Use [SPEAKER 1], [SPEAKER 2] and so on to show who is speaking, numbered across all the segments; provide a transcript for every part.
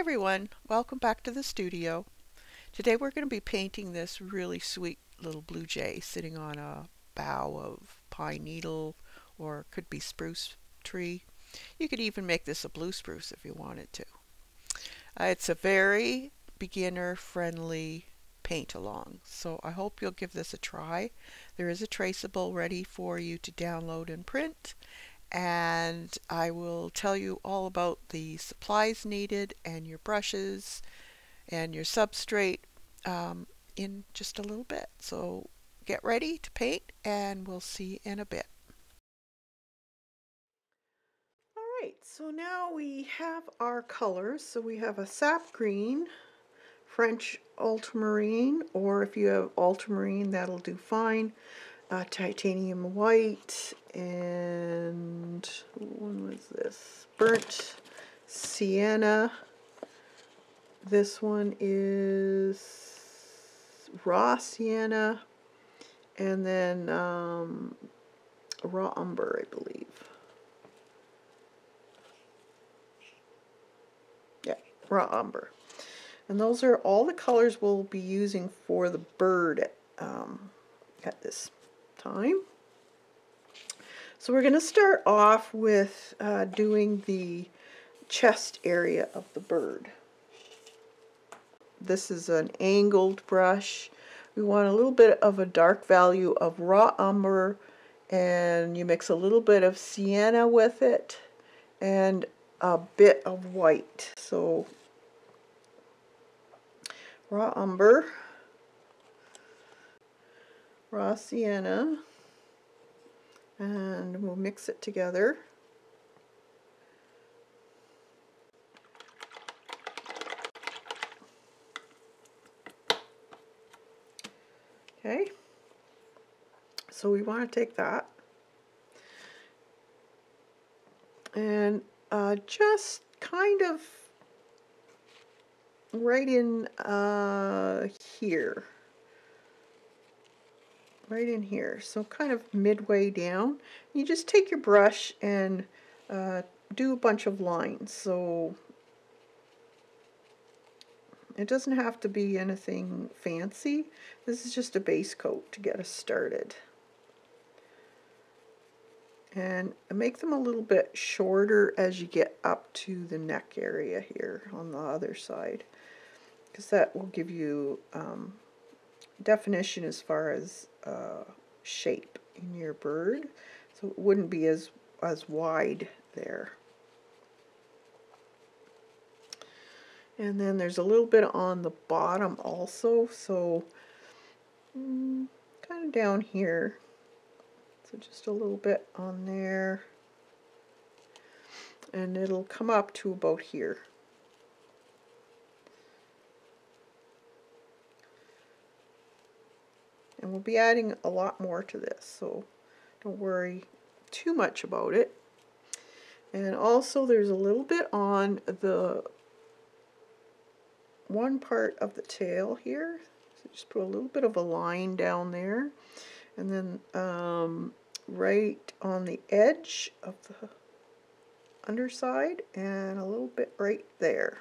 [SPEAKER 1] everyone, welcome back to the studio. Today we're going to be painting this really sweet little blue jay sitting on a bough of pine needle or could be spruce tree. You could even make this a blue spruce if you wanted to. It's a very beginner friendly paint along, so I hope you'll give this a try. There is a traceable ready for you to download and print, and I will tell you all about the supplies needed and your brushes and your substrate in just a little bit. So get ready to paint and we'll see you in a bit. Alright, so now we have our colors. So we have a sap green, French ultramarine, or if you have ultramarine that'll do fine, titanium white, and what was this? Burnt sienna. This one is raw sienna, and then raw umber, I believe. Yeah, raw umber. And those are all the colors we'll be using for the bird at this time. So we're going to start off with doing the chest area of the bird. This is an angled brush. We want a little bit of a dark value of raw umber, and you mix a little bit of sienna with it and a bit of white. So raw umber, raw sienna, and we'll mix it together. Okay, so we want to take that and just kind of right in here. Right in here, so kind of midway down. You just take your brush and do a bunch of lines. So it doesn't have to be anything fancy. This is just a base coat to get us started. And make them a little bit shorter as you get up to the neck area here on the other side, because that will give you definition as far as shape in your bird, so it wouldn't be as wide there. And then there's a little bit on the bottom also, so kind of down here, so just a little bit on there, and it'll come up to about here. And we'll be adding a lot more to this, so don't worry too much about it. And also there's a little bit on the one part of the tail here, so just put a little bit of a line down there, and then right on the edge of the underside, and a little bit right there.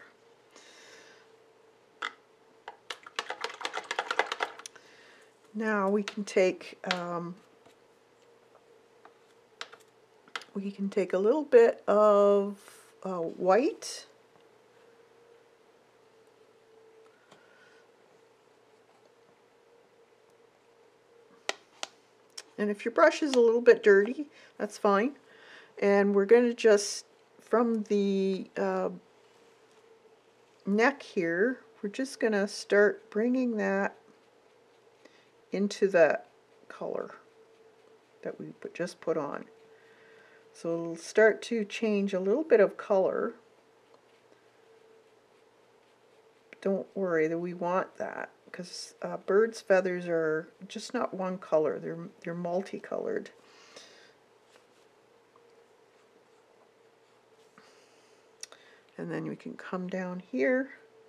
[SPEAKER 1] Now we can take a little bit of white, and if your brush is a little bit dirty, that's fine. And we're going to just, from the neck here, we're just going to start bringing that into that color that we just put on. So it'll start to change a little bit of color. Don't worry that we want that, because birds' feathers are just not one color, they're multicolored. And then we can come down here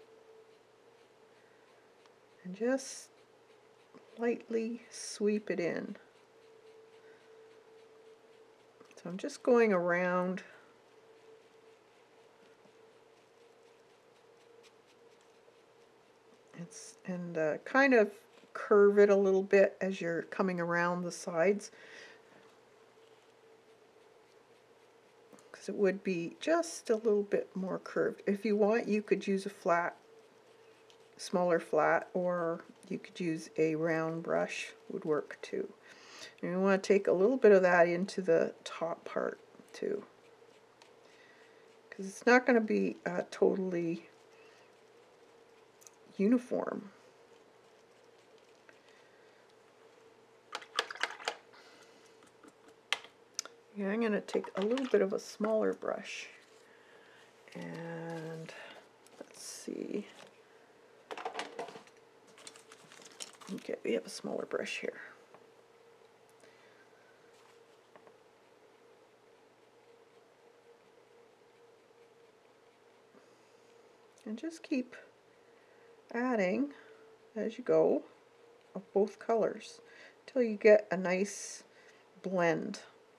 [SPEAKER 1] and just lightly sweep it in. So I'm just going around And kind of curve it a little bit as you're coming around the sides, because it would be just a little bit more curved. If you want, you could use a flat, smaller flat, or you could use a round brush, would work too. And you want to take a little bit of that into the top part too, because it's not going to be totally uniform. Yeah, I'm going to take a little bit of a smaller brush, and let's see. Okay, we have a smaller brush here. And just keep adding as you go of both colors until you get a nice blend.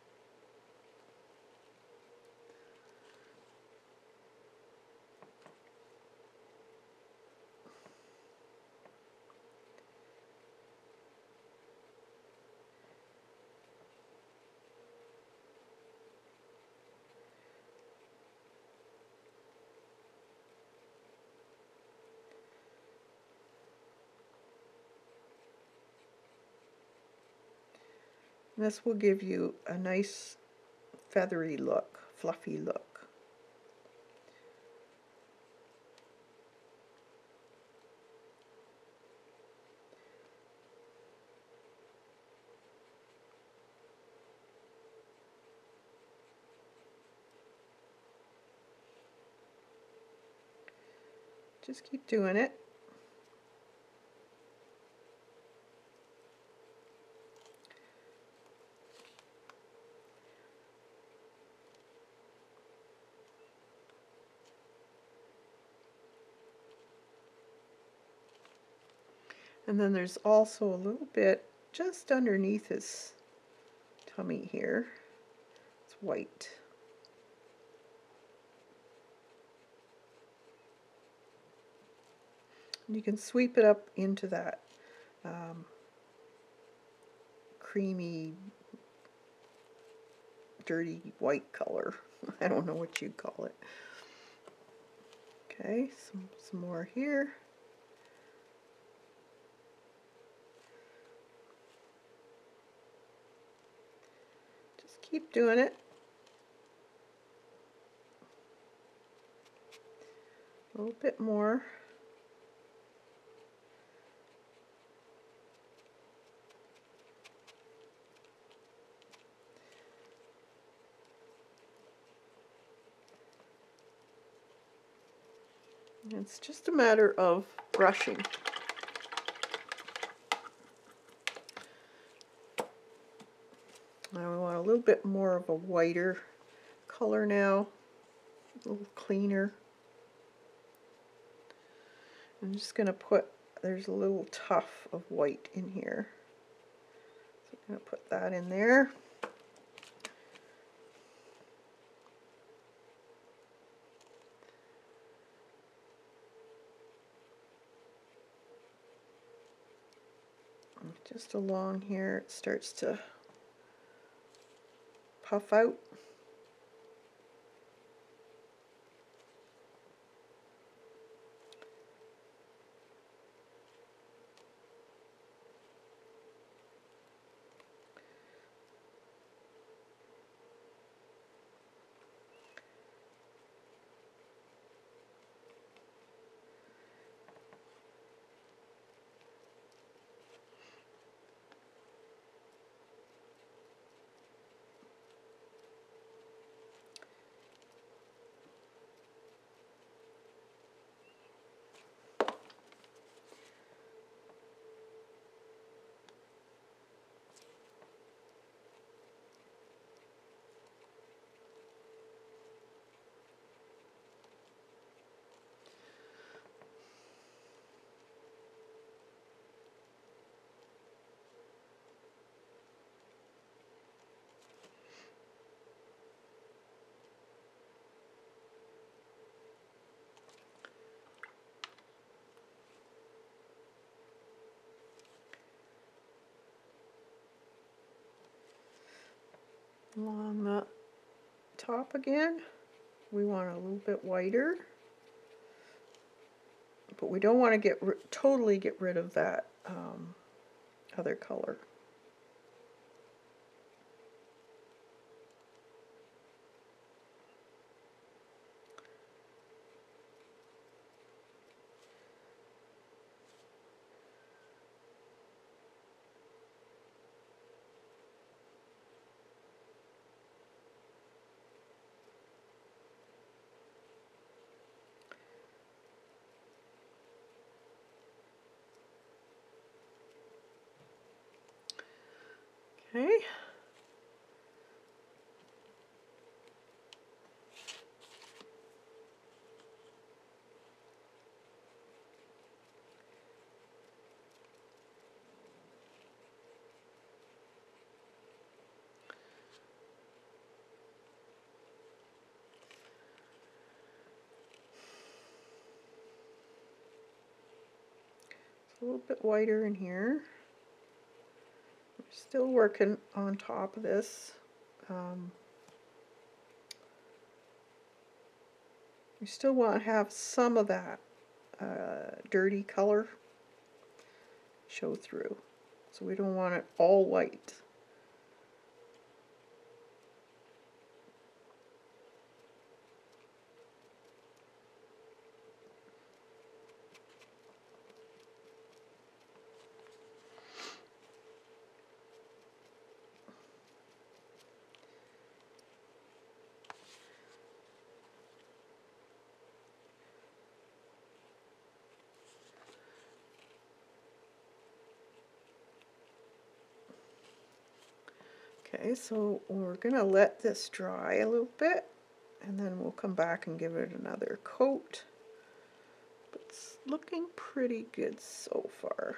[SPEAKER 1] This will give you a nice feathery look, fluffy look. Just keep doing it. And then there's also a little bit just underneath his tummy here. It's white. And you can sweep it up into that creamy, dirty white color. I don't know what you'd call it. Okay, some more here. Just keep doing it. A little bit more. It's just a matter of brushing. Now we want a little bit more of a whiter color now, a little cleaner. I'm just going to put, there's a little tuff of white in here. So I'm going to put that in there. Just along here, it starts to puff out. Along the top again, we want a little bit whiter, but we don't want to totally get rid of that other color. Okay. A little bit whiter in here. We're still working on top of this. We still want to have some of that dirty color show through. So we don't want it all white. Okay, so we're going to let this dry a little bit, and then we'll come back and give it another coat. But it's looking pretty good so far.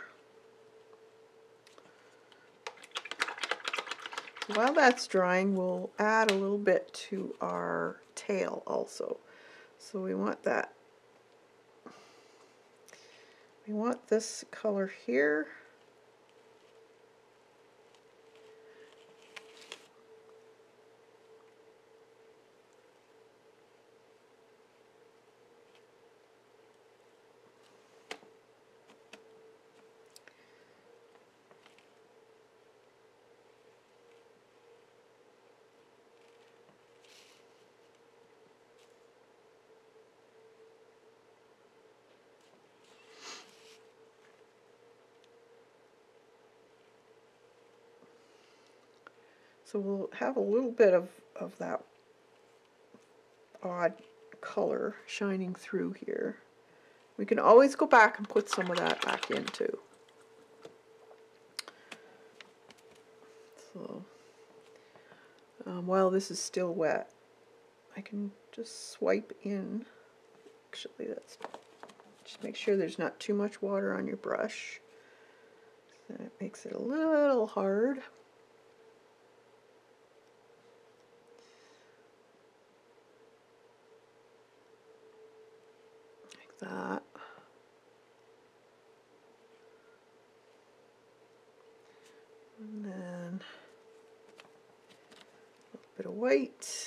[SPEAKER 1] While that's drying, we'll add a little bit to our tail also. So we want this color here. So we'll have a little bit of that odd color shining through here. We can always go back and put some of that back in too. So while this is still wet, I can just swipe in. Actually, that's just make sure there's not too much water on your brush. Then it makes it a little hard. Like that. And then a little bit of white.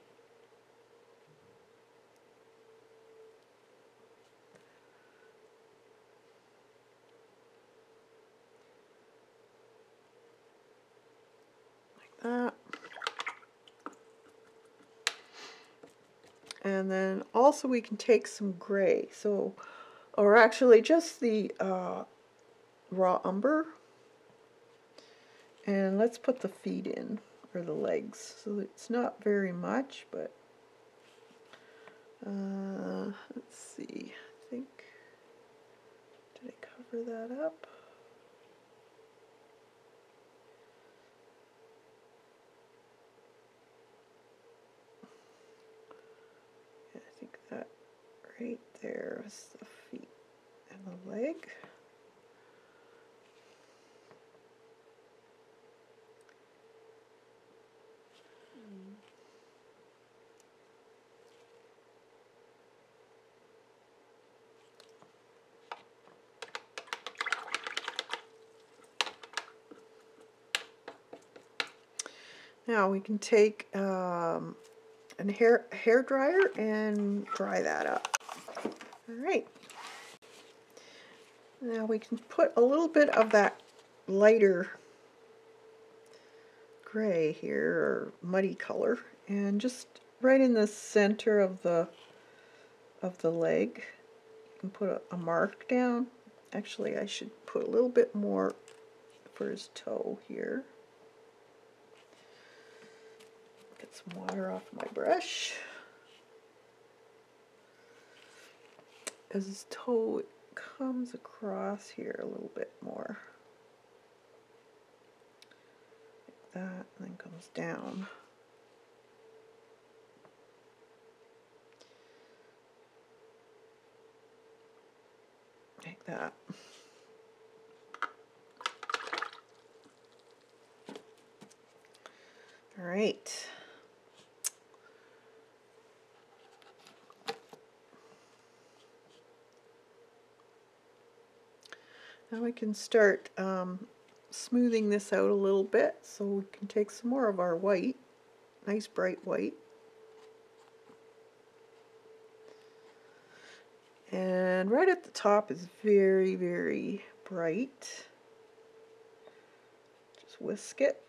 [SPEAKER 1] Like that. And then also we can take some gray, so, or actually just the raw umber, and let's put the feet in, or the legs. So it's not very much, but let's see, I think, did I cover that up? Yeah, I think that right there is the feet and the leg. Now we can take a hair dryer and dry that up. All right. Now we can put a little bit of that lighter gray here, or muddy color, and just right in the center of the leg. You can put a mark down. Actually, I should put a little bit more for his toe here. Get some water off my brush. As his toe comes across here a little bit more. Like that, and then comes down. Like that. All right. Now we can start smoothing this out a little bit, so we can take some more of our white, nice bright white, and right at the top is very, very bright. Just whisk it.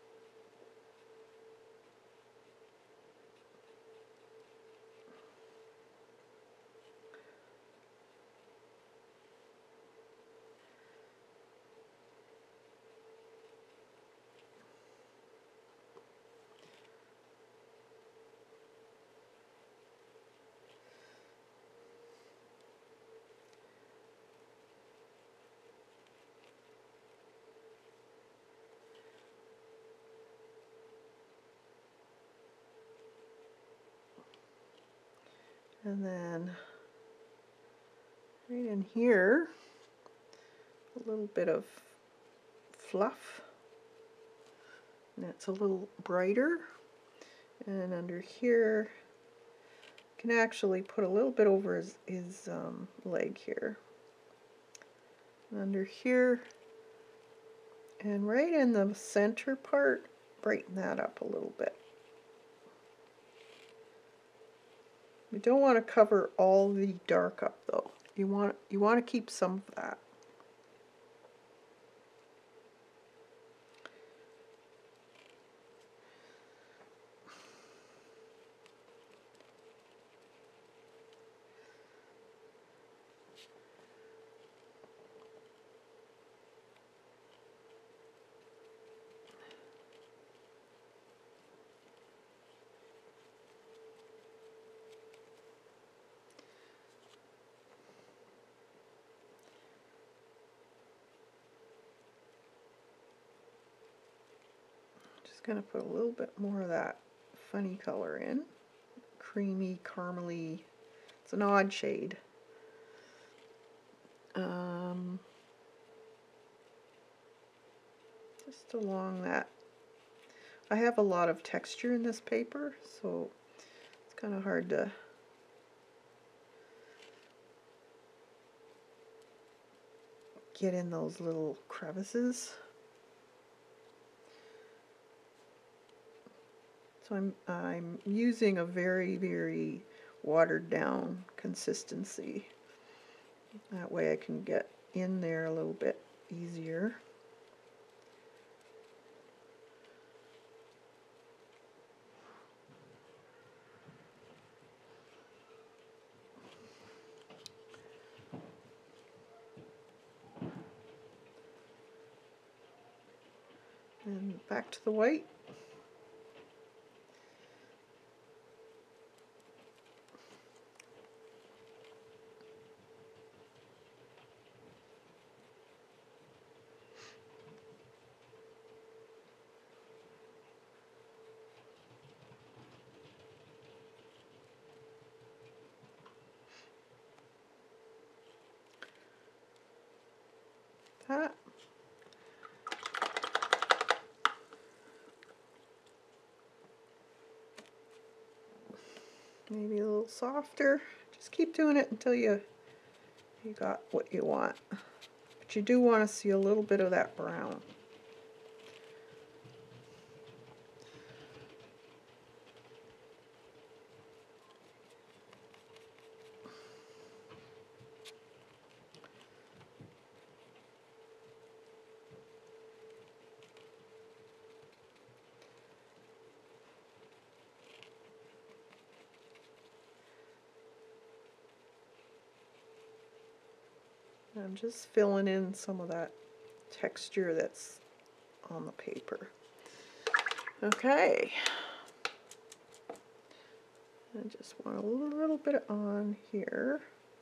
[SPEAKER 1] And then right in here, a little bit of fluff, and that's a little brighter. And under here, you can actually put a little bit over his leg here. And under here, and right in the center part, brighten that up a little bit. We don't want to cover all the dark up though. You want to keep some of that. Going to put a little bit more of that funny color in. Creamy, caramely. It's an odd shade. Just along that. I have a lot of texture in this paper, so it's kind of hard to get in those little crevices. So I'm using a very, very watered down consistency. That way I can get in there a little bit easier. And back to the white. That. Maybe a little softer. Just keep doing it until you got what you want. But you do want to see a little bit of that brown. I'm just filling in some of that texture that's on the paper. Okay. I just want a little bit on here.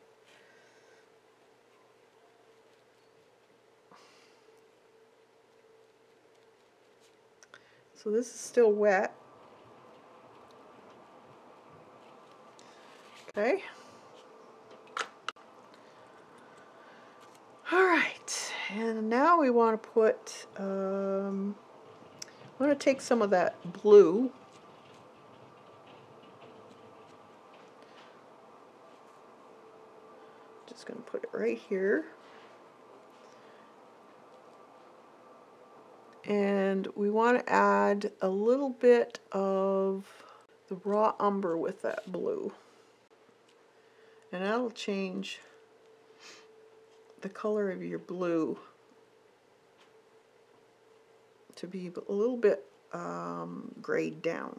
[SPEAKER 1] So this is still wet. Okay. All right, and now we want to put, I want to take some of that blue. Just going to put it right here. And we want to add a little bit of the raw umber with that blue. And that'll change the color of your blue to be a little bit grayed down.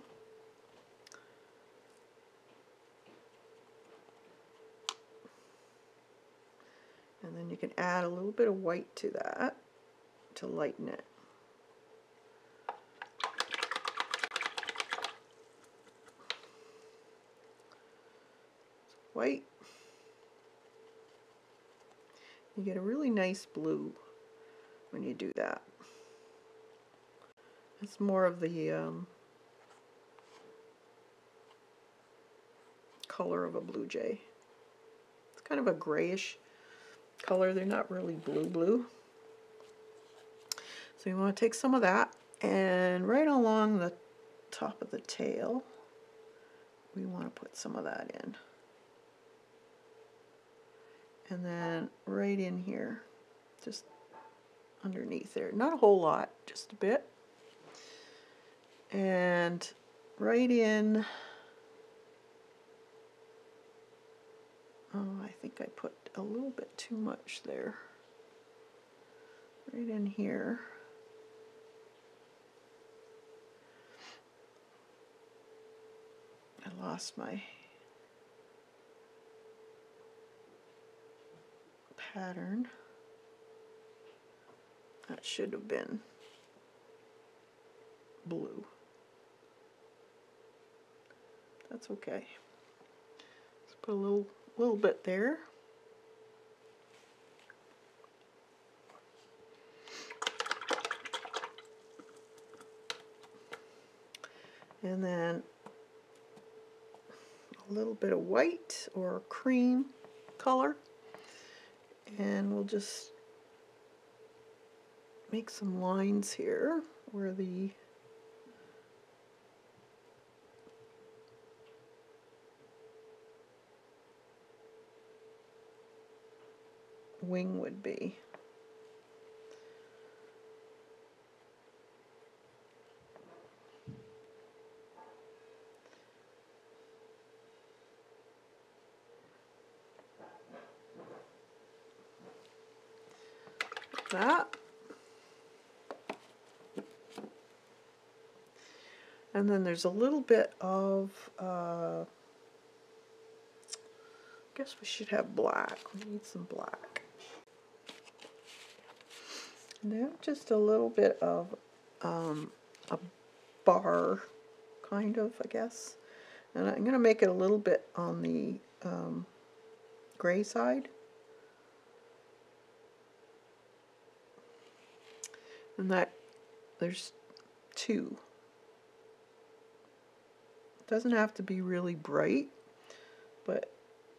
[SPEAKER 1] And then you can add a little bit of white to that to lighten it. White. You get a really nice blue when you do that. It's more of the color of a blue jay. It's kind of a grayish color. They're not really blue. So you want to take some of that, and right along the top of the tail, we want to put some of that in. And then right in here, just underneath there. Not a whole lot, just a bit. And right in, oh, I think I put a little bit too much there. Right in here. I lost my pattern. That should have been blue. That's okay. Let's put a little bit there. And then a little bit of white or cream color. And we'll just make some lines here where the wing would be. That. And then there's a little bit of, I guess we should have black. We need some black. Now just a little bit of a bar, kind of, I guess. And I'm going to make it a little bit on the gray side. And that, there's two. It doesn't have to be really bright, but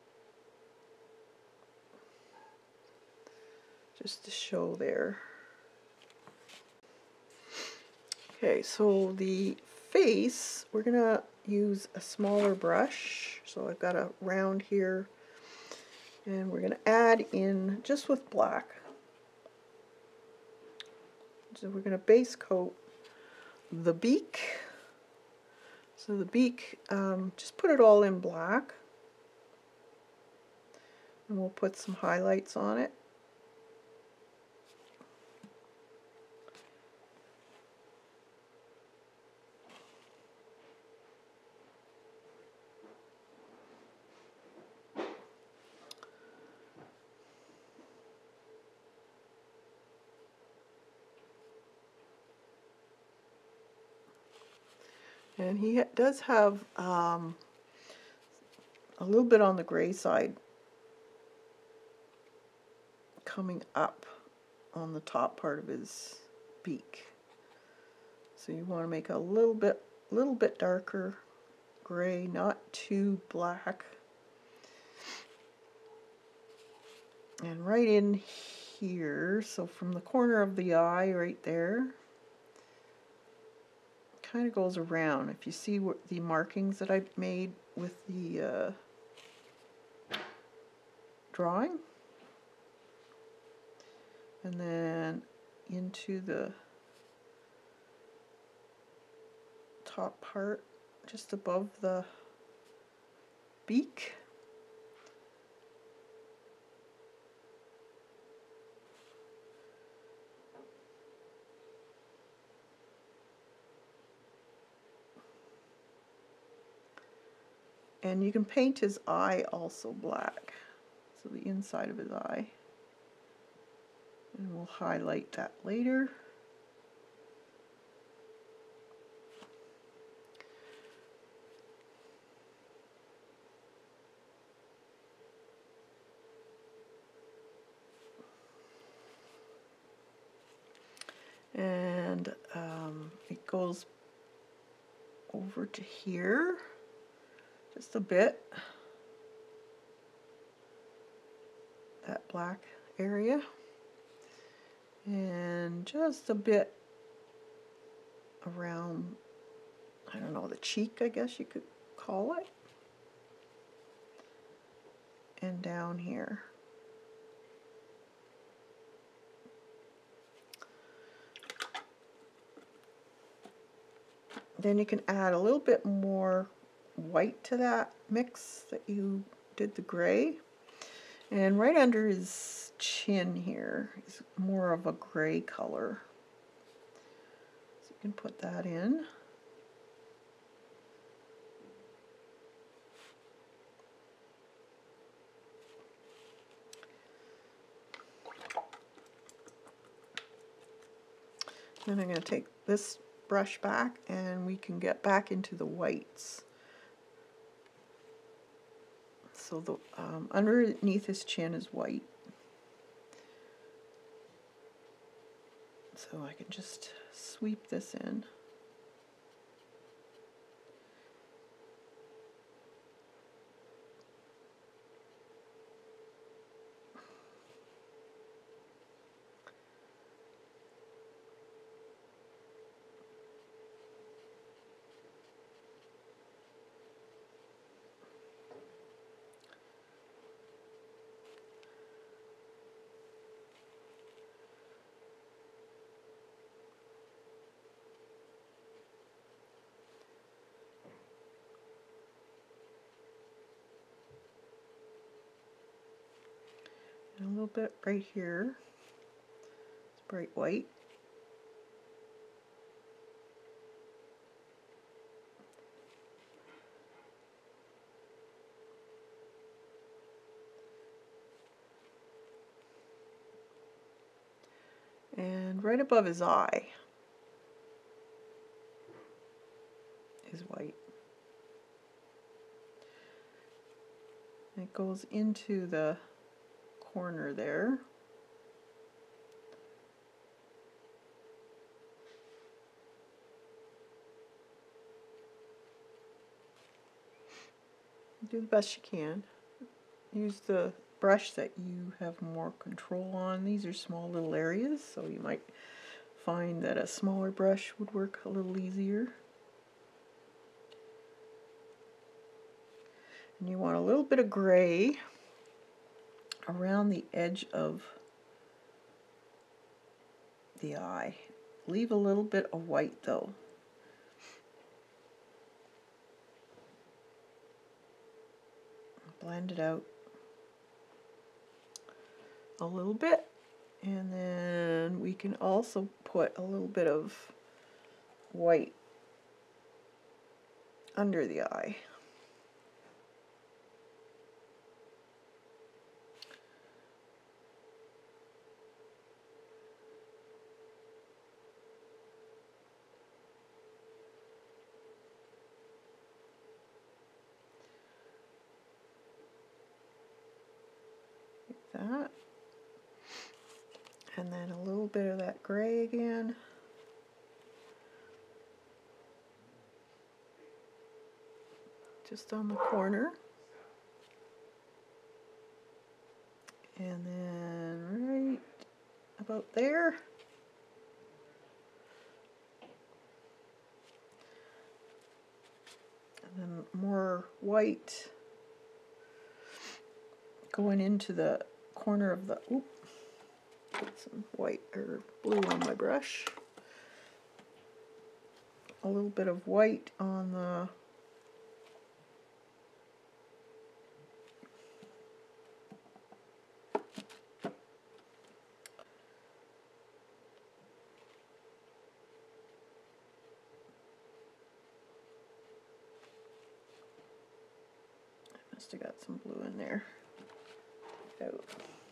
[SPEAKER 1] just to show there. Okay, so the face, we're going to use a smaller brush. So I've got a round here, and we're going to add in just with black. So we're going to base coat the beak. So the beak, just put it all in black, and we'll put some highlights on it. And he does have a little bit on the gray side coming up on the top part of his beak. So you want to make a little bit darker gray, not too black. And right in here, so from the corner of the eye right there, kind of goes around. If you see what the markings that I made with the drawing, and then into the top part just above the beak. And you can paint his eye also black, so the inside of his eye. And we'll highlight that later. And it goes over to here just a bit, that black area, and just a bit around, I don't know, the cheek, I guess you could call it, and down here. Then you can add a little bit more white to that mix that you did the gray. And right under his chin here is more of a gray color. So you can put that in. Then I'm going to take this brush back and we can get back into the whites. So the underneath his chin is white. So I can just sweep this in. And a little bit right here. It's bright white. And right above his eye is white. And it goes into the corner there. Do the best you can. Use the brush that you have more control on. These are small little areas, so you might find that a smaller brush would work a little easier. And you want a little bit of gray around the edge of the eye. Leave a little bit of white though. Blend it out a little bit, and then we can also put a little bit of white under the eye. that. And then a little bit of that gray again. Just on the corner. And then right about there. And then more white going into the corner of the, oop, put some white or blue on my brush. A little bit of white on the must have got some blue in there. Out.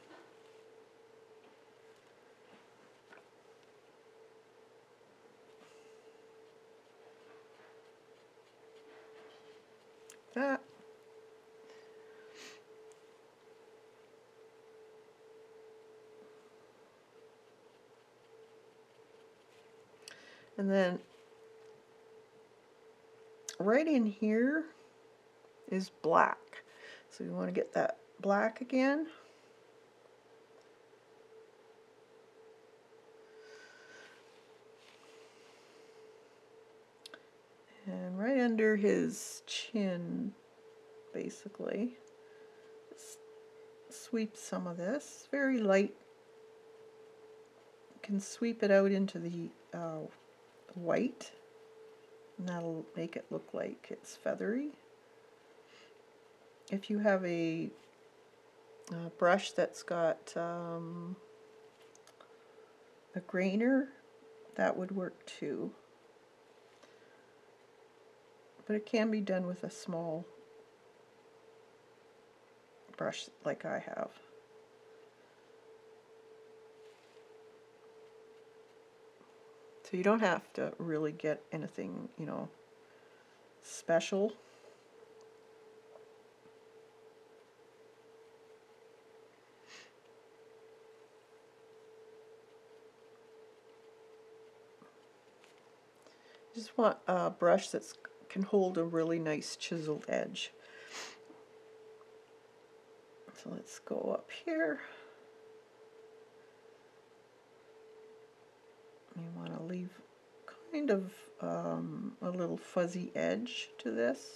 [SPEAKER 1] That. And then right in here is black. So you want to get that black again. And right under his chin, basically, sweep some of this, very light. You can sweep it out into the white, and that'll make it look like it's feathery. If you have a brush that's got a grainer, that would work too. But it can be done with a small brush like I have. So you don't have to really get anything, you know, special. Just want a brush that can hold a really nice chiseled edge. So let's go up here. You want to leave kind of a little fuzzy edge to this.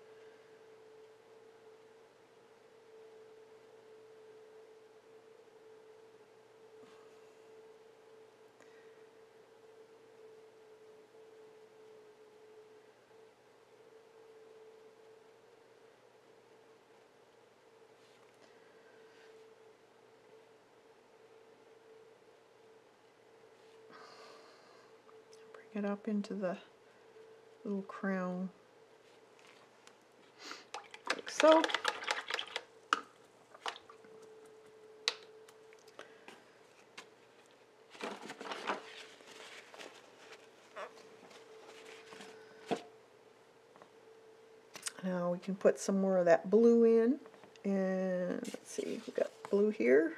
[SPEAKER 1] Bring it up into the little crown, like so. Now we can put some more of that blue in, and let's see, we got blue here,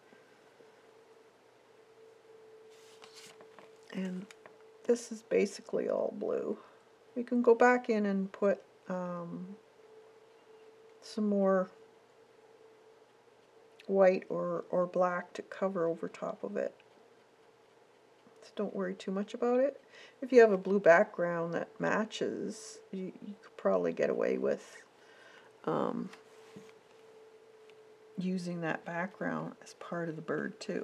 [SPEAKER 1] and this is basically all blue. We can go back in and put some more white or black to cover over top of it. So don't worry too much about it. If you have a blue background that matches, you could probably get away with using that background as part of the bird too.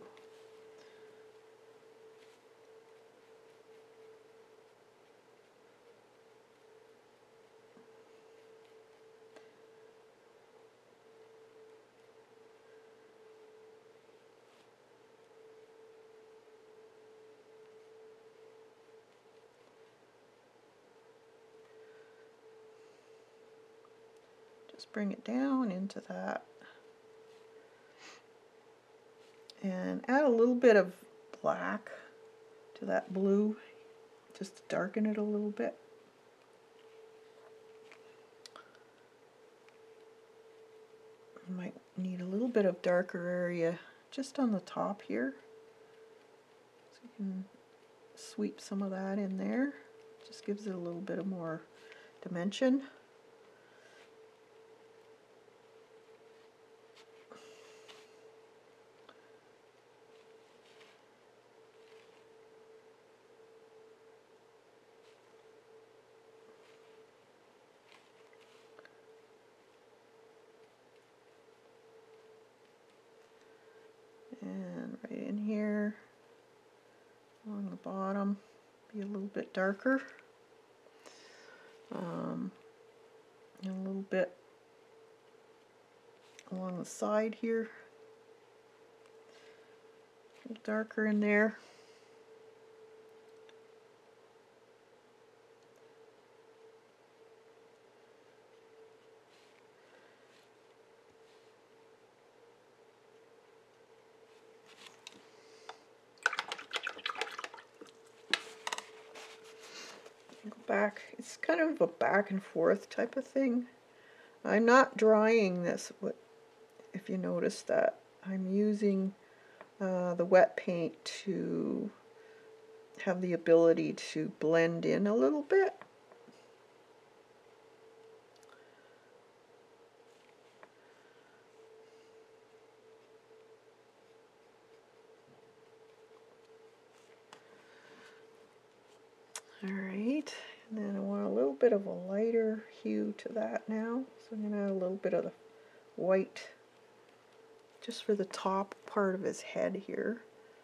[SPEAKER 1] Just bring it down into that. And add a little bit of black to that blue, just to darken it a little bit. You might need a little bit of darker area just on the top here. So you can sweep some of that in there. Just gives it a little bit of more dimension. And right in here along the bottom, be a little bit darker. And a little bit along the side here, a little darker in there. Go back. It's kind of a back and forth type of thing. I'm not drying this, if you notice that. I'm using the wet paint to have the ability to blend in a little bit. Alright, and then I want a little bit of a lighter hue to that now. So I'm going to add a little bit of the white just for the top part of his head here.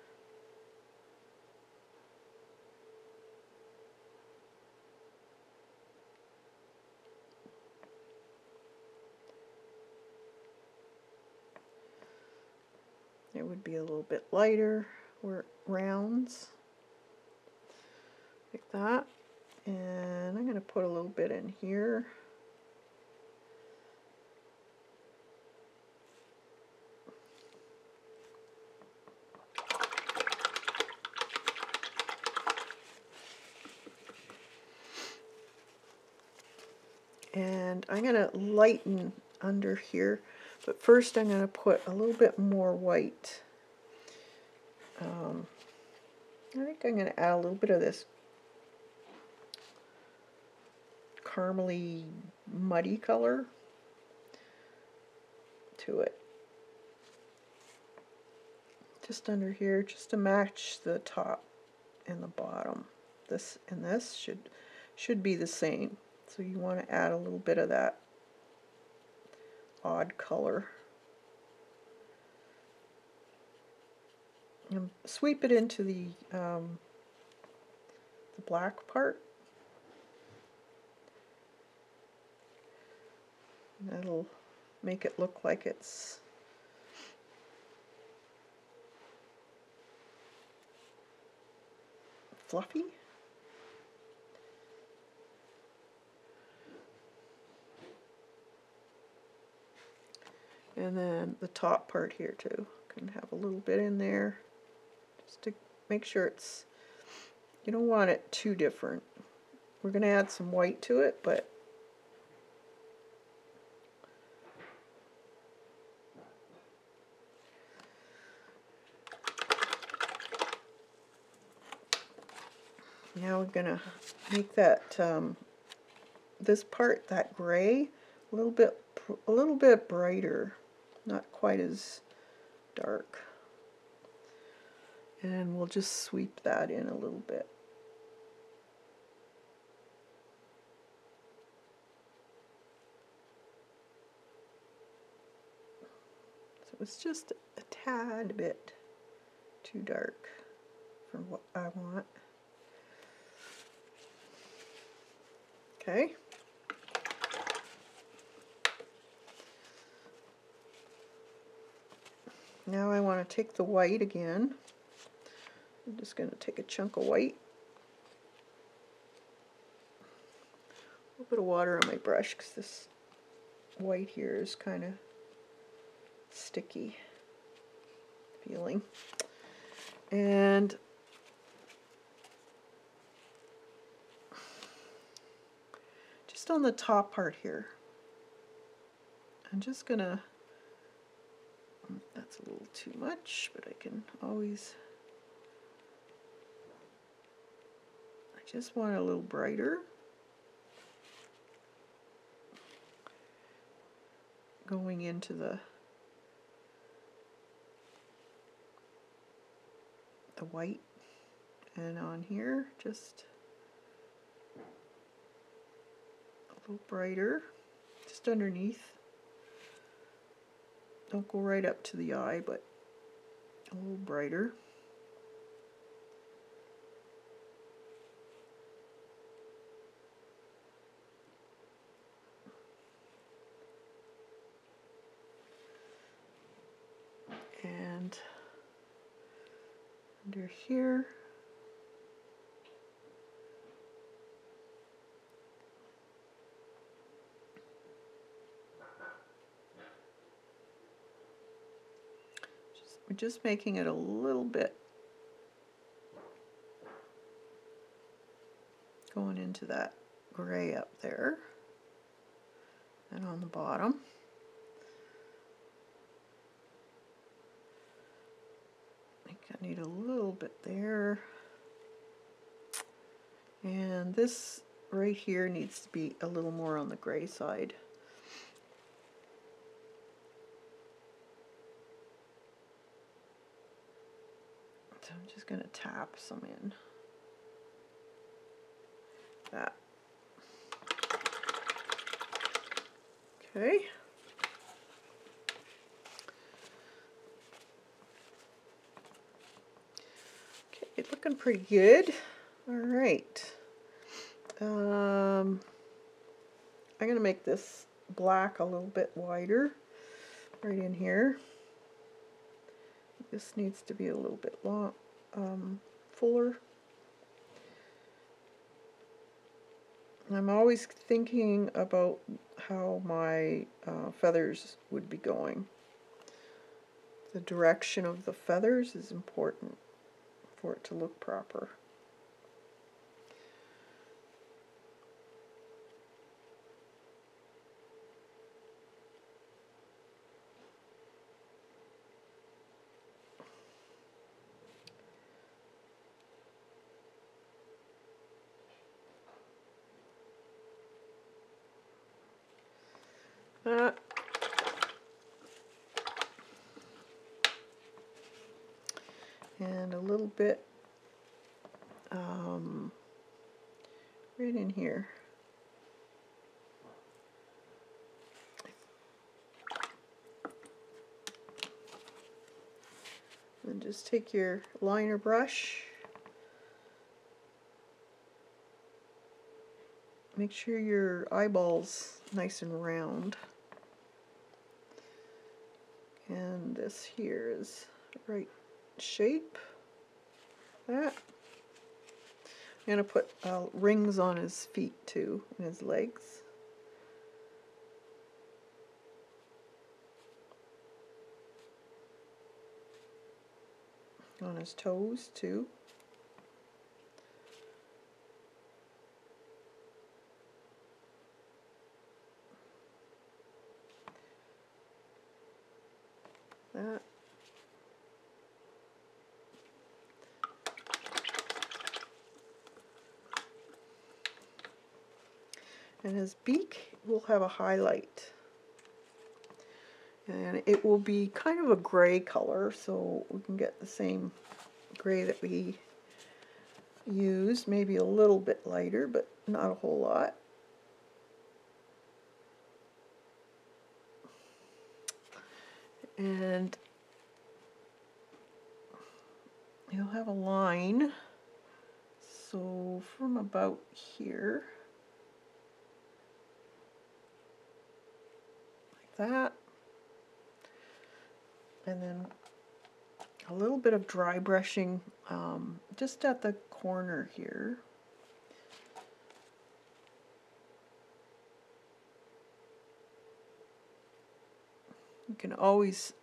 [SPEAKER 1] It would be a little bit lighter where it rounds. Like that. And I'm going to put a little bit in here. And I'm going to lighten under here, but first I'm going to put a little bit more white. I think I'm going to add a little bit of this caramely muddy color to it. Just under here, just to match the top and the bottom. This and this should be the same. So you want to add a little bit of that odd color. And sweep it into the black part. That'll make it look like it's fluffy. And then the top part here too. Can have a little bit in there just to make sure it's, you don't want it too different. We're going to add some white to it, but now we're going to make that this part, that gray, a little bit brighter, not quite as dark. And we'll just sweep that in a little bit. So it's just a tad bit too dark for what I want. Okay. Now I want to take the white again. I'm just going to take a chunk of white. A little bit of water on my brush because this white here is kind of sticky feeling. And just on the top part here, I'm just going to That's a little too much, but I can always, I just want it a little brighter. Going into the white, and on here just a little brighter, just underneath. Don't go right up to the eye, but a little brighter. And under here, we're just making it a little bit going into that gray up there and on the bottom. I think I need a little bit there. And this right here needs to be a little more on the gray side. So I'm just going to tap some in. That. Okay. Okay, it's looking pretty good. All right. I'm going to make this black a little bit wider right in here. This needs to be a little bit long, fuller. I'm always thinking about how my feathers would be going. The direction of the feathers is important for it to look proper. And a little bit right in here. And just take your liner brush. Make sure your eyeball's nice and round. And this here is the right shape. That. I'm going to put rings on his feet too, and his legs. On his toes too. That. And his beak will have a highlight. And it will be kind of a gray color, so we can get the same gray that we used, maybe a little bit lighter, but not a whole lot. And you'll have a line, so from about here, like that, and then a little bit of dry brushing just at the corner here. You can always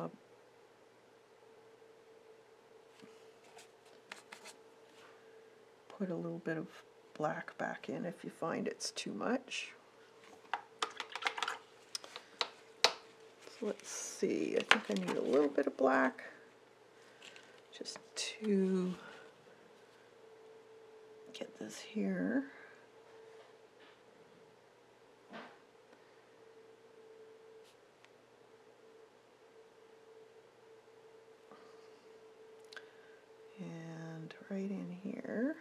[SPEAKER 1] put a little bit of black back in if you find it's too much. So let's see, I think I need a little bit of black just to get this here. And right in here.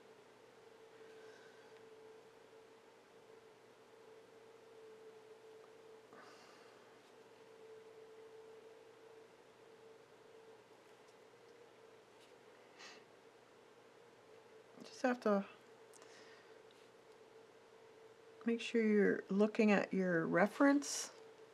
[SPEAKER 1] Just have to make sure you're looking at your reference.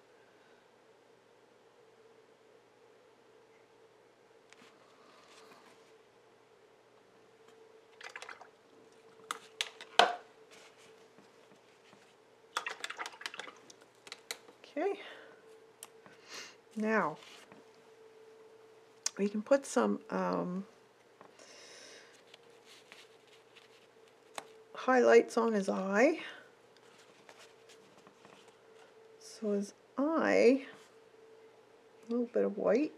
[SPEAKER 1] Okay. Now, we can put some highlights on his eye. So his eye, a little bit of white,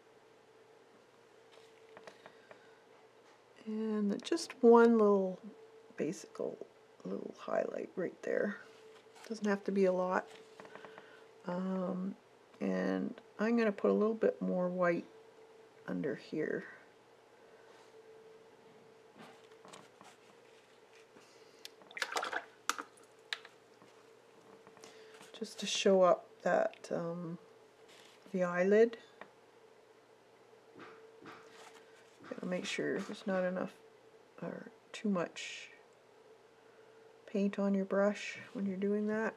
[SPEAKER 1] and just one little basic little highlight right there. Doesn't have to be a lot. And I'm going to put a little bit more white under here. Just to show up that the eyelid. Gotta make sure there's not enough or too much paint on your brush when you're doing that.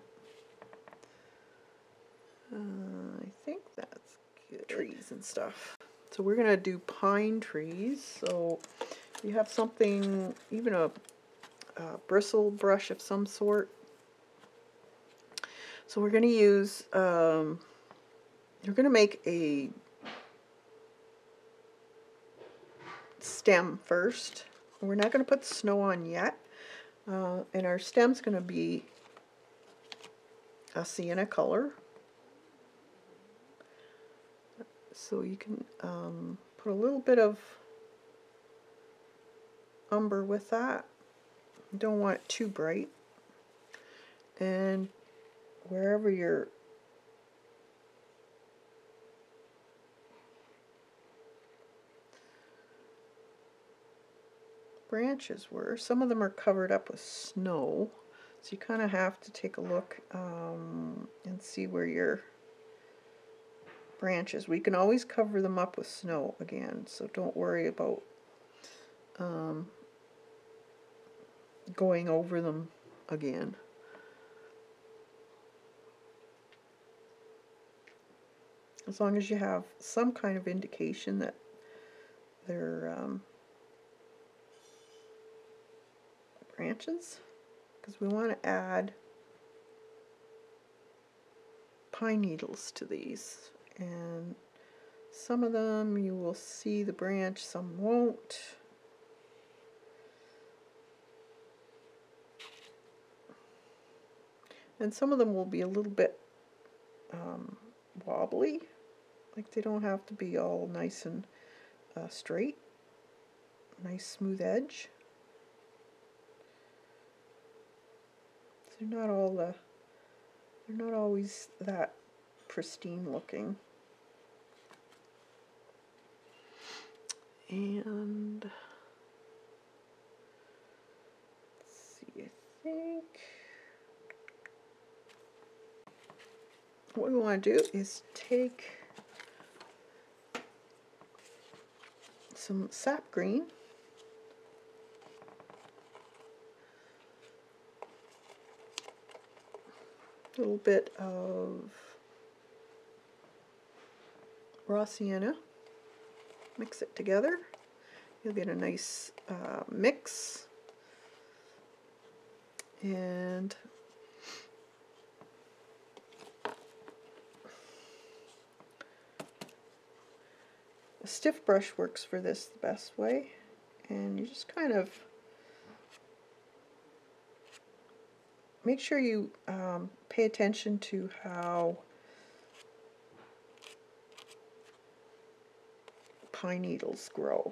[SPEAKER 1] I think that's good. Trees and stuff. So we're gonna do pine trees. So you have something, even a bristle brush of some sort. So we're going to use, we're going to make a stem first. We're not going to put snow on yet. And our stem's going to be a sienna color. So you can put a little bit of umber with that. You don't want it too bright. And wherever your branches were, some of them are covered up with snow, so you kind of have to take a look and see where your branches. We can always cover them up with snow again, so don't worry about going over them again. As long as you have some kind of indication that they're branches, because we want to add pine needles to these, and some of them you will see the branch, some won't. And some of them will be a little bit wobbly, like they don't have to be all nice and straight, nice smooth edge. So they're not always that pristine looking. And let's see, I think what we want to do is take some sap green, a little bit of raw sienna, mix it together. You'll get a nice mix. And a stiff brush works for this the best way, and you just kind of make sure you pay attention to how pine needles grow.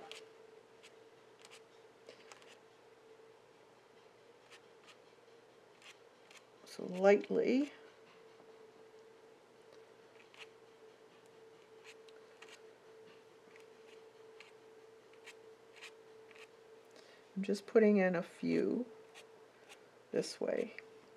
[SPEAKER 1] So lightly. I'm just putting in a few this way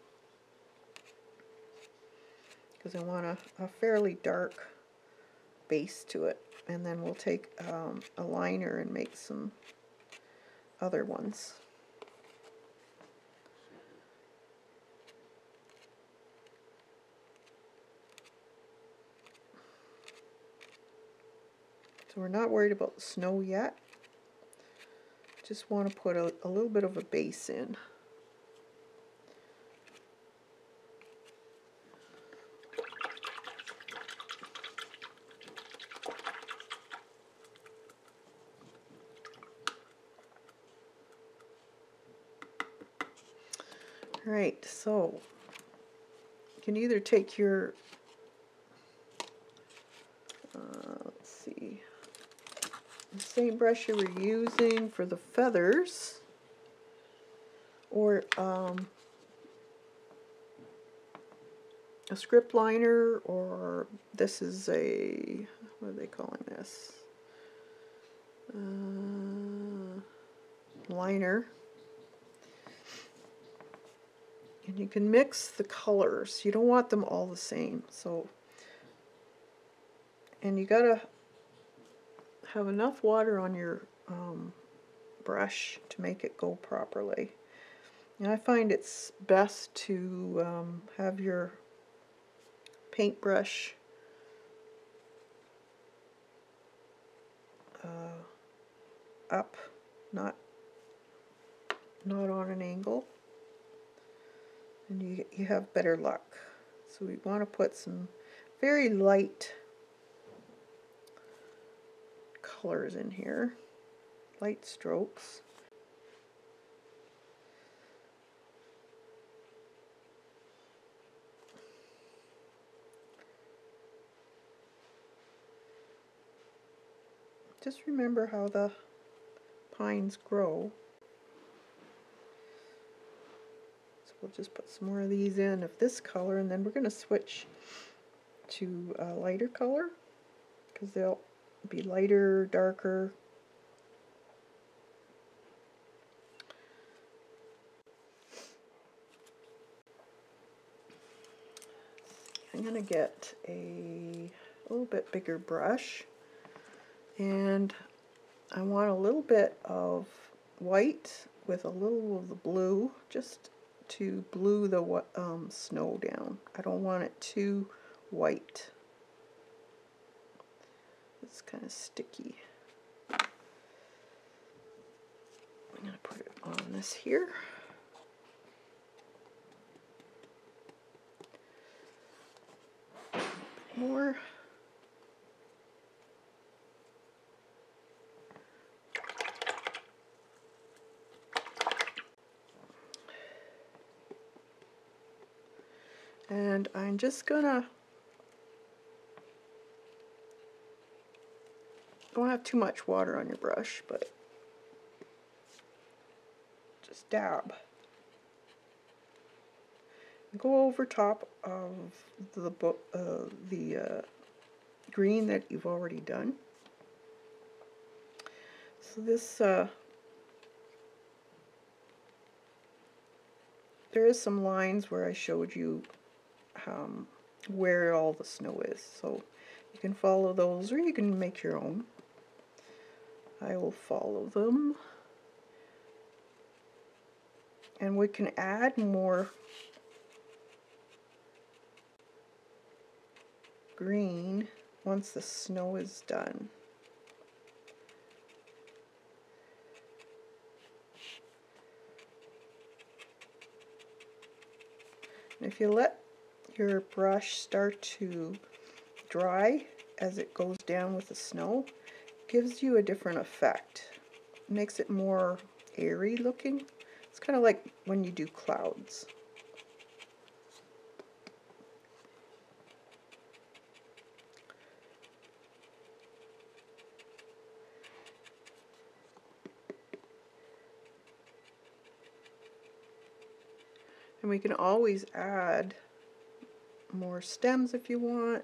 [SPEAKER 1] because I want a fairly dark base to it, and then we'll take a liner and make some other ones. So we're not worried about the snow yet. Just want to put a little bit of a base in. Alright, so you can either take your, let's see, the same brush you were using for the feathers, or a script liner, or this is a, what are they calling this? Liner. And you can mix the colors. You don't want them all the same. So, and you gotta have enough water on your brush to make it go properly. And I find it's best to have your paintbrush up, not on an angle, and you have better luck. So we want to put some very light colors in here, light strokes. Just remember how the pines grow. So we'll just put some more of these in of this color, and then we're going to switch to a lighter color because they'll be lighter, darker. I'm going to get a little bit bigger brush, and I want a little bit of white with a little of the blue, just to blue the snow down. I don't want it too white. It's kind of sticky. I'm going to put it on this here. More. And I'm just gonna, don't have too much water on your brush, but just dab. Go over top of the green that you've already done. So this, there is some lines where I showed you where all the snow is, so you can follow those, or you can make your own. I will follow them, and we can add more green once the snow is done. And if you let your brush start to dry as it goes down with the snow, it gives you a different effect. It makes it more airy looking. It's kind of like when you do clouds. And we can always add more stems if you want.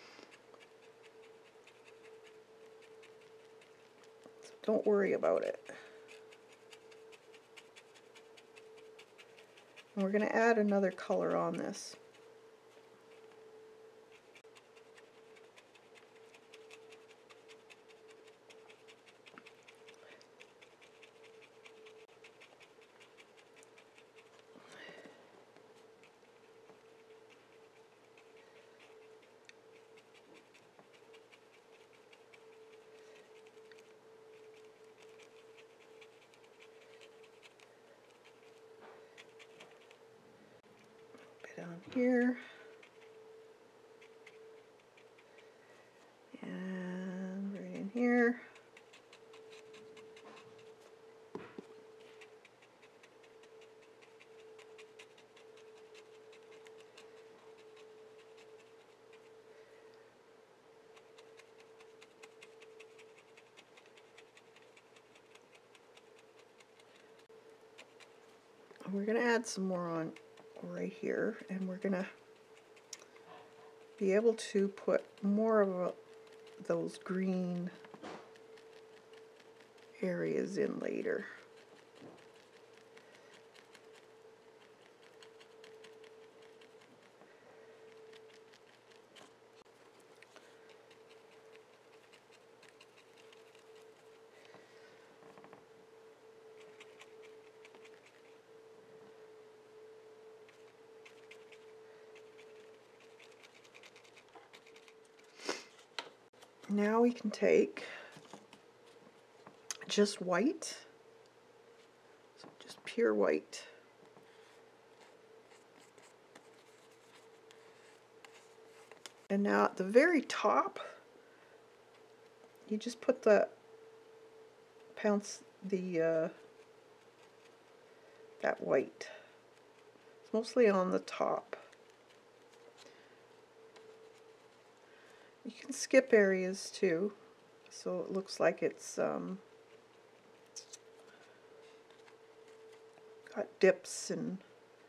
[SPEAKER 1] So don't worry about it. And we're going to add another color on this. Down here, and right in here. We're going to add some more on right here, and we're going to be able to put more of those green areas in later. Now we can take just white, so just pure white. And now at the very top, you just put the that white. It's mostly on the top. You can skip areas too, so it looks like it's got dips and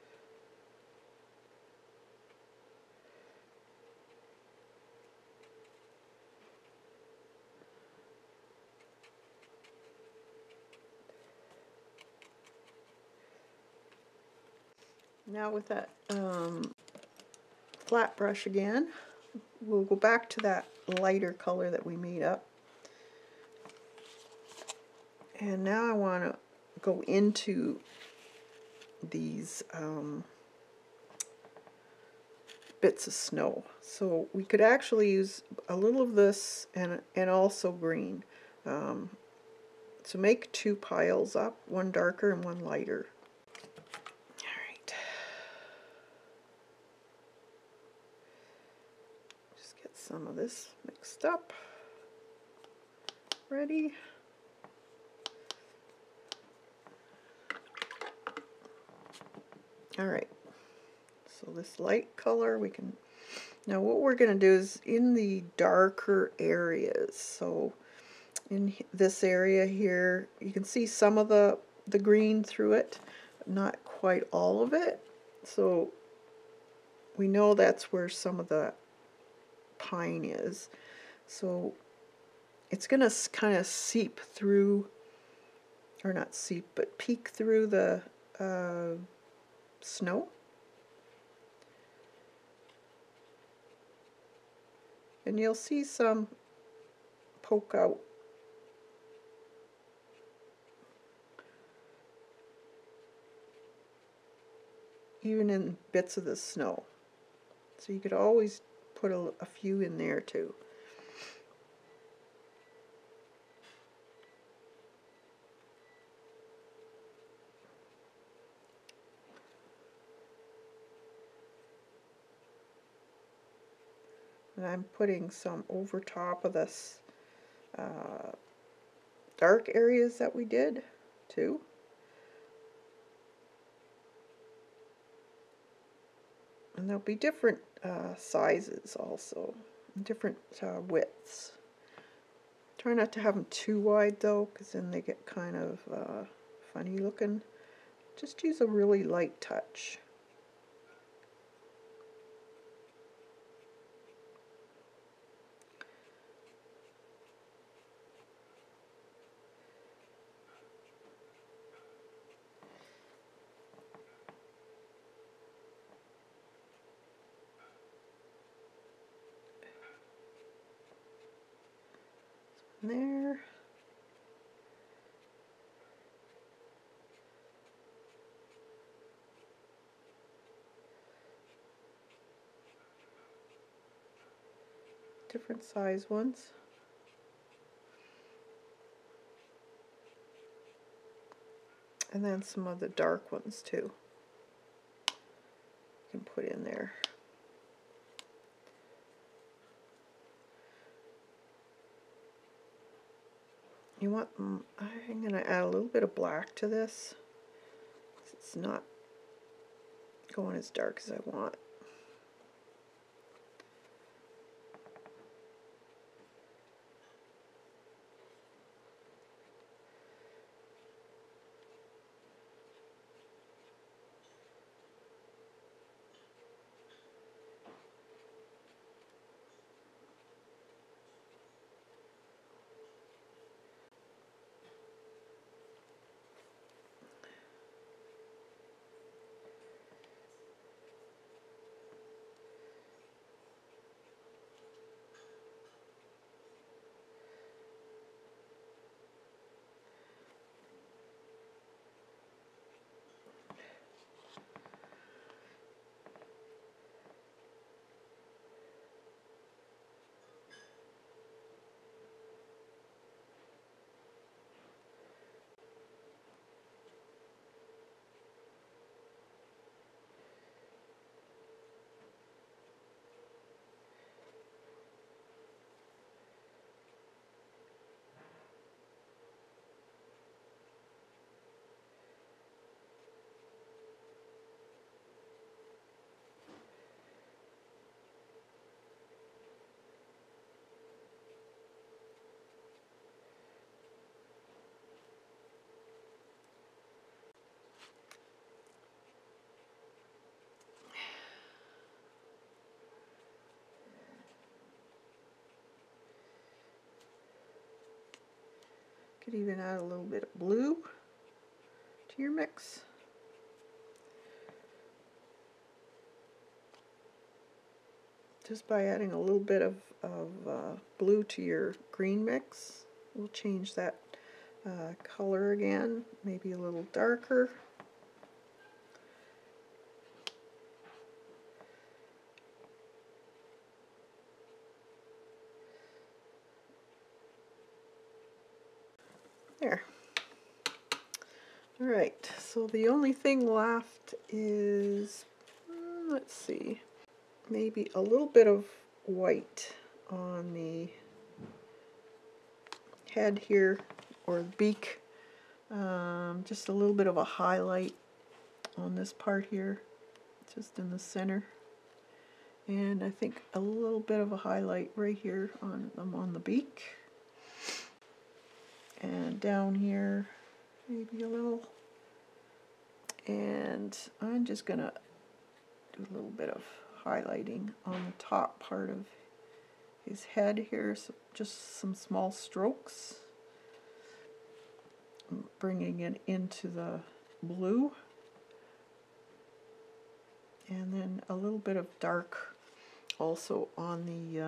[SPEAKER 1] now with that flat brush again, we'll go back to that lighter color that we made up. And now I want to go into these bits of snow. So we could actually use a little of this and also green. So make two piles up, one darker and one lighter. Alright. Just get some of this mixed up. Ready. Alright. So this light color we can... Now what we're going to do is in the darker areas, so in this area here, you can see some of the green through it, but not quite all of it. So we know that's where some of the pine is. So it's going to kind of seep through, or not seep, but peek through the snow. And you'll see some poke out. Even in bits of the snow. So you could always put a few in there too. And I'm putting some over top of this dark areas that we did too. And there'll be different sizes also, different widths. Try not to have them too wide though, because then they get kind of funny looking. Just use a really light touch. there. Different size ones. And then some of the dark ones too. You can put in there. You want, I'm going to add a little bit of black to this. It's not going as dark as I want. Could even add a little bit of blue to your mix. Just by adding a little bit of blue to your green mix, we'll change that color again, maybe a little darker. There. Alright, so the only thing left is, let's see, maybe a little bit of white on the head here, or beak. Just a little bit of a highlight on this part here, just in the center. And I think a little bit of a highlight right here on the beak. And down here, maybe a little. And I'm just going to do a little bit of highlighting on the top part of his head here. So just some small strokes. Bringing it into the blue. And then a little bit of dark also on the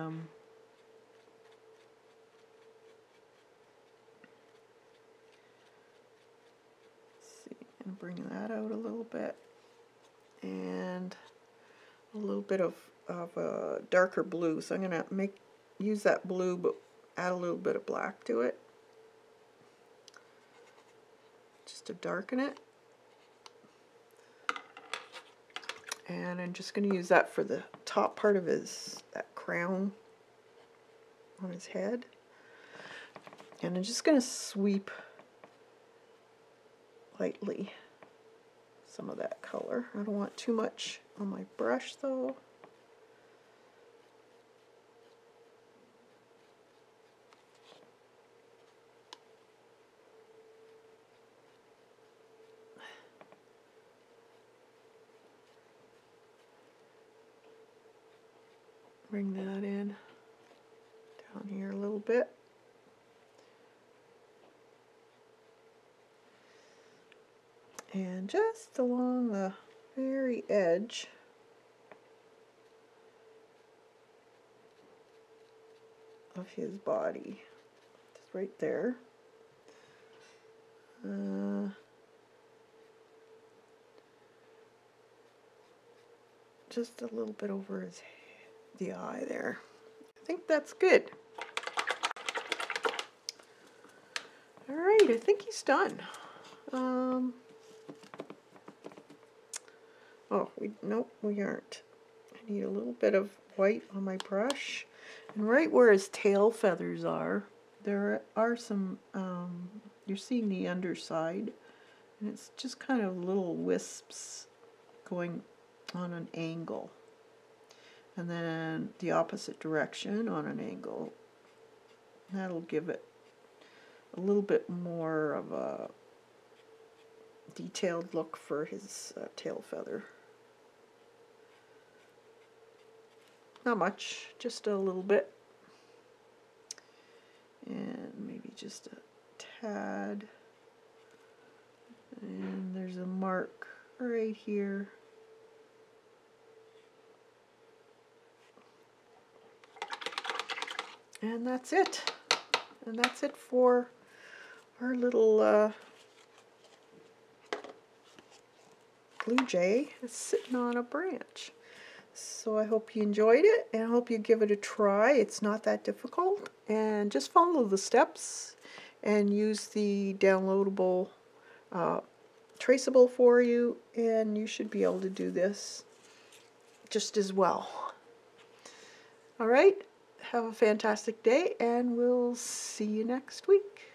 [SPEAKER 1] and bring that out a little bit, and a little bit of darker blue. So I'm going to use that blue but add a little bit of black to it just to darken it. And I'm just going to use that for the top part of that crown on his head. And I'm just going to sweep lightly some of that color. I don't want too much on my brush though. Bring that in down here a little bit. And just along the very edge of his body, just right there. Just a little bit over the eye there. I think that's good. All right, I think he's done. Nope, we aren't. I need a little bit of white on my brush. And right where his tail feathers are, there are some, you're seeing the underside, and it's just kind of little wisps going on an angle. And then the opposite direction on an angle. That'll give it a little bit more of a detailed look for his tail feather. Not much, just a little bit. And maybe just a tad. And there's a mark right here. And that's it. And that's it for our little blue jay that's sitting on a branch. So I hope you enjoyed it, and I hope you give it a try. It's not that difficult, and just follow the steps and use the downloadable traceable for you, and you should be able to do this just as well. All right, have a fantastic day, and we'll see you next week.